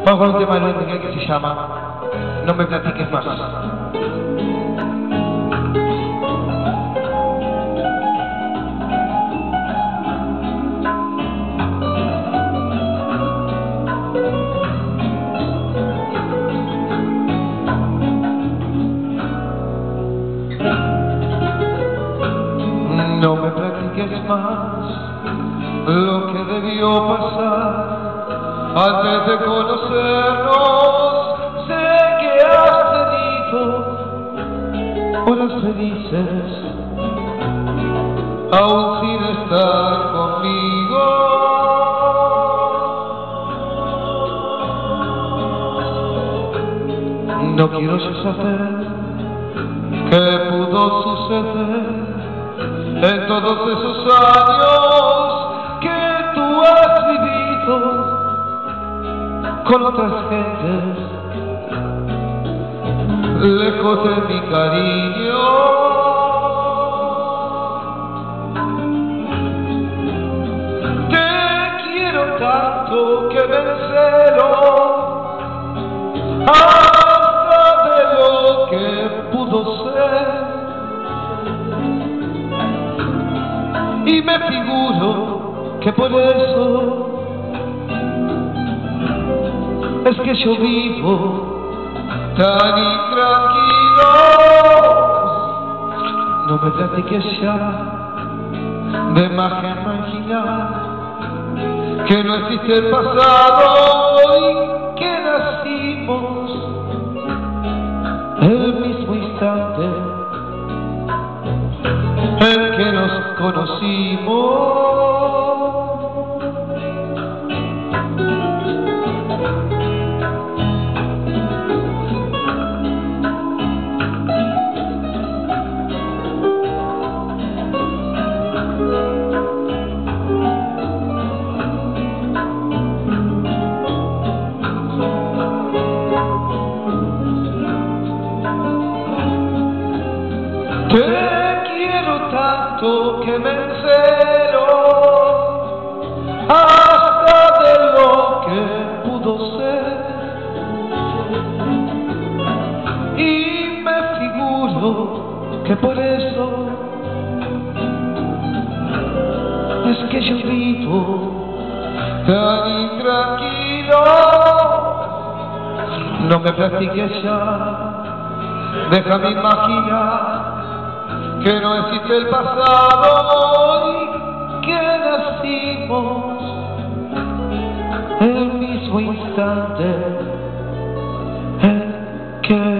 Vamos con un tema de Luis Miguel que se llama No me platiques más. No me platiques más lo que debió pasar antes de conocernos. Sé que has tenido horas felices aún sin estar conmigo. No quiero saber qué pudo suceder en todos esos años que tú has vivido con otras gentes, lejos de mi cariño. Te quiero tanto que me encelo hasta de lo que pudo ser. Y me figuro que por eso es que yo vivo tan intranquilo. No me platiques ya de magia imaginar que no existe el pasado y que nacimos el mismo instante en que nos conocimos. Te quiero tanto que me encelo hasta de lo que pudo ser. Y me figuro que por eso es que yo vivo tan intranquilo. No me platiques ya, déjame imaginar que no existe el pasado y que nacimos el mismo instante en que